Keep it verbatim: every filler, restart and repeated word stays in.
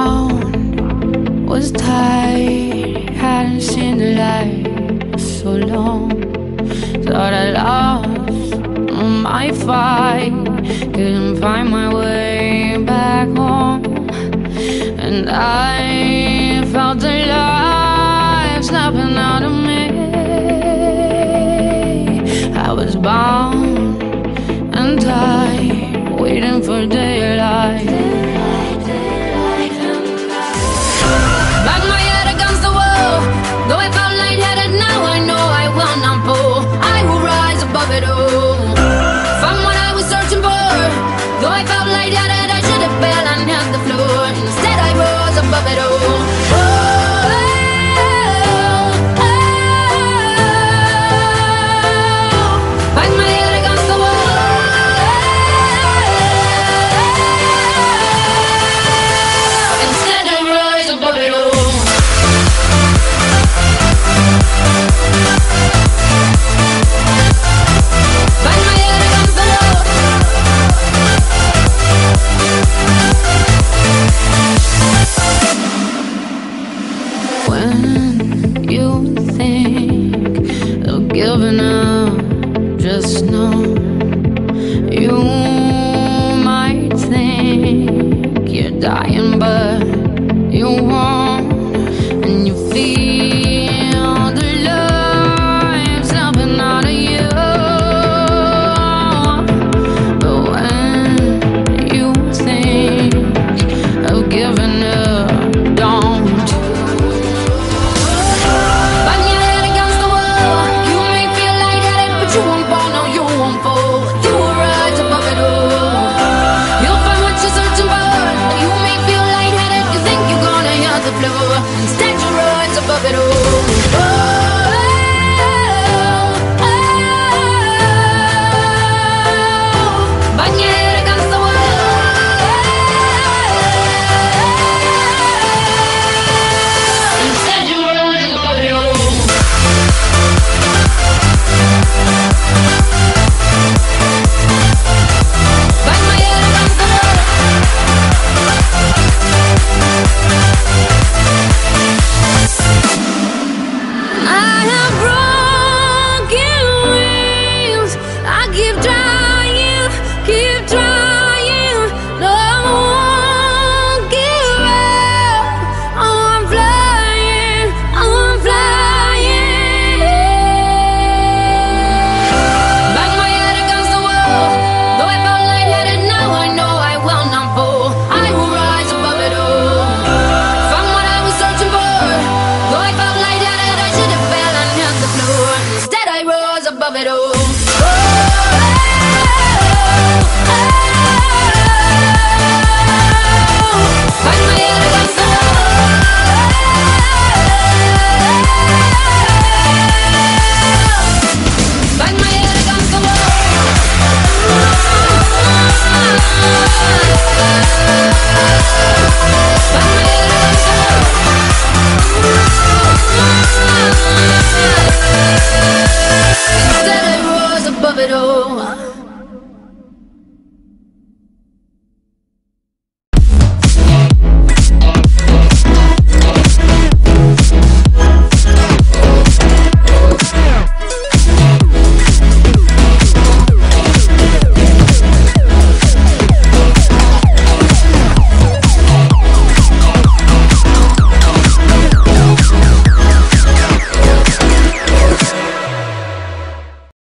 bound, was tired, hadn't seen the light so long. Thought I lost my fight, couldn't find my way back home. And I felt the life snapping out of me. I was bound and tired, waiting for daylight. Bang my head against the wall, though I felt lightheaded, now I know I will not fall. I will rise above it all. Found what I was searching for, though I felt lightheaded, I should have fell and hit the floor. Instead I rose above it all. Giving up, just know you might think you're dying, but you won't. And you feel the life snapping out of you. But when you think of giving up, don't. Instead you rise above it all.